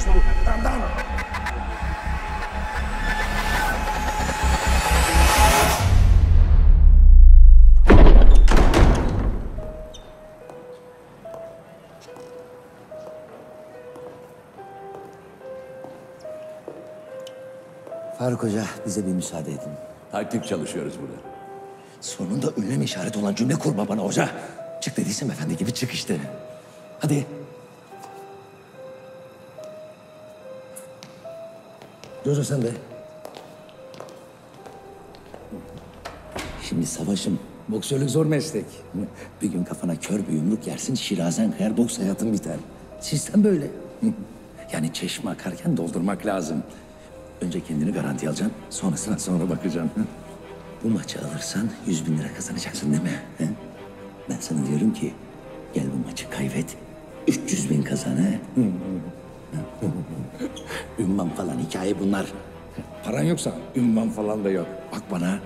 çabuk. Dan. Faruk Hoca, bize bir müsaade edin. Taktik çalışıyoruz burada. Sonunda ünlem işareti olan cümle kurma bana hoca. Çık dediysem efendi gibi çık işte. Hadi. Jojo sen de. Şimdi Savaş'ım, boksörlük zor meslek. Bir gün kafana kör bir yumruk yersin, şirazen kayar, boks hayatın biter. Sistem böyle. Yani çeşme akarken doldurmak lazım. Önce kendini garanti alacaksın, sonrasına sonra bakacaksın. Bu maçı alırsan 100.000 lira kazanacaksın değil mi? He? Ben sana diyorum ki gel bu maçı kaybet, 300.000 kazan. He? Ünvan falan hikaye bunlar. Paran yoksa ünvan falan da yok. Bak bana.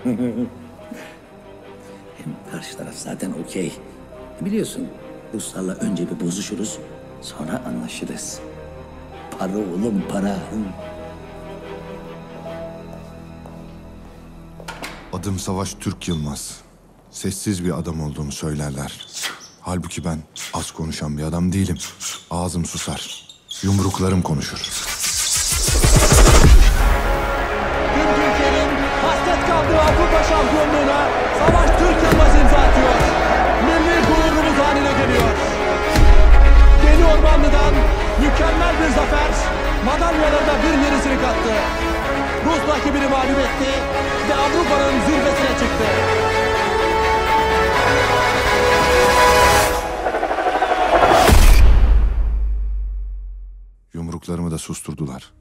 Hem karşı taraf zaten okey. Biliyorsun Ruslarla önce bir bozuşuruz, sonra anlaşırız. Para oğlum para. Adım Savaş Türk Yılmaz. Sessiz bir adam olduğumu söylerler. Halbuki ben az konuşan bir adam değilim. Ağzım susar. Yumruklarım konuşur. Tüm Türkiye'nin hasret kaldığı Avrupa şampiyonluğuna Savaş Türk Yılmaz imza atıyor. Milli gururumuz haline geliyor. Yeni Ormanlı'dan mükemmel bir zafer, madalyalarında bir yenisini kattı. Rus rakibini mağlup etti ve Avrupa'nın zirvesine çıktı. Yumruklarımı da susturdular.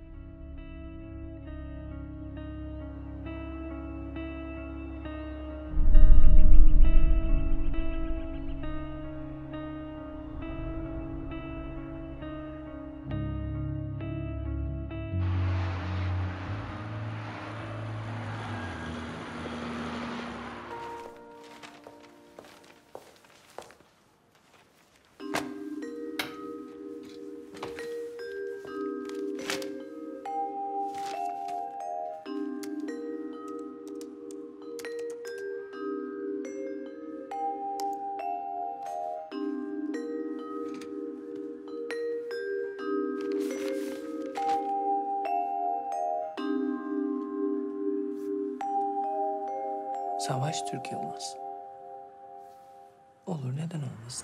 Savaş Türk Yılmaz. Olur, neden olmasın?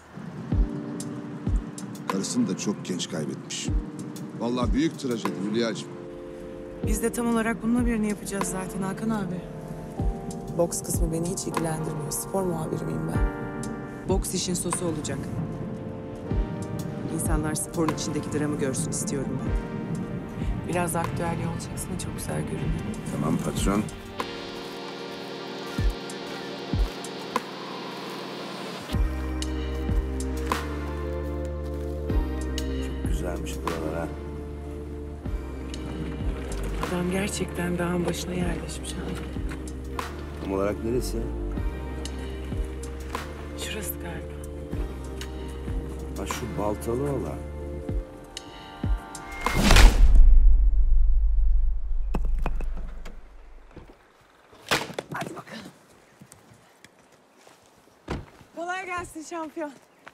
Karısını da çok genç kaybetmiş. Vallahi büyük trajedi Hülya'cığım. Biz de tam olarak bununla birini yapacağız zaten Hakan abi. Boks kısmı beni hiç ilgilendirmiyor. Spor muhabiri miyim ben? Boks işin sosu olacak. İnsanlar sporun içindeki dramı görsün istiyorum ben. Biraz aktüel olacaksın da çok güzel görünüyor. Tamam patron. Güzelmiş buralar ha. Adam gerçekten dağın başına yerleşmiş ha. Tam olarak neresi? Şurası galiba. Ha şu baltalı olan. Hadi bakalım. Kolay gelsin şampiyon.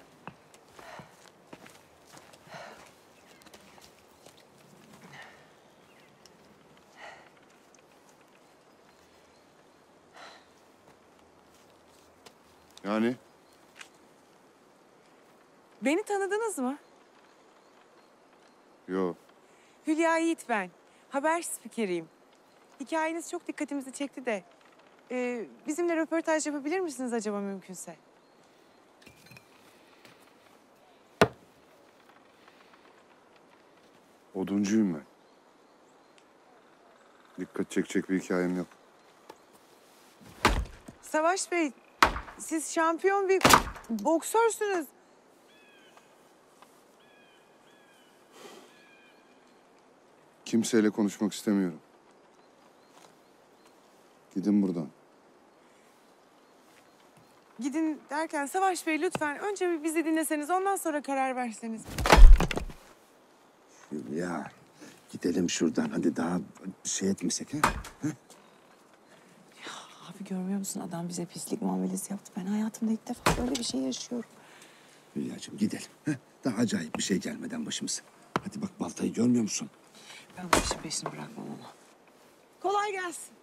Yani Beni tanıdınız mı? yo. Hülya Yiğit ben. Haber spikeriyim. Hikayeniz çok dikkatimizi çekti de. Bizimle röportaj yapabilir misiniz acaba mümkünse? Oduncuyum ben. Dikkat çekecek bir hikayem yok. Savaş Bey, siz şampiyon bir boksörsünüz. Kimseyle konuşmak istemiyorum. Gidin buradan. Gidin derken Savaş Bey lütfen önce bir bizi dinleseniz ondan sonra karar verseniz. Ya gidelim şuradan. Hadi daha şey etmesek ha? Abi görmüyor musun? Adam bize pislik muamelesi yaptı. Ben hayatımda ilk defa böyle bir şey yaşıyorum. Hülya'cığım gidelim. Daha acayip bir şey gelmeden başımıza. Hadi bak baltayı görmüyor musun? Ben bu işin peşini bırakmam ama. Kolay gelsin.